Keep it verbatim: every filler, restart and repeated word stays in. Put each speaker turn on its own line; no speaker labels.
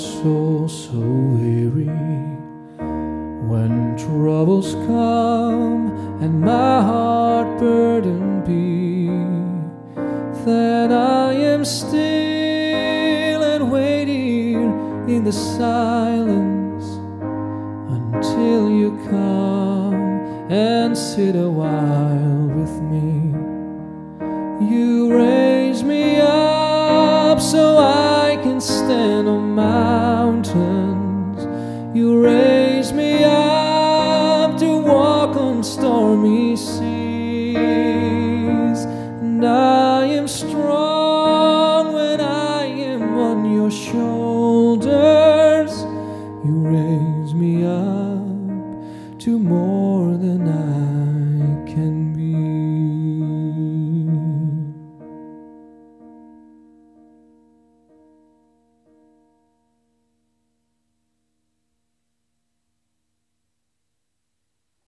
soul so weary. When troubles come and my heart burdened be, then I am still and waiting in the silence until you come and sit a while with me. You raise me up so I can stand on mountains. You raise me up to walk on stormy seas. And I am strong when I am on your shoulders. You raise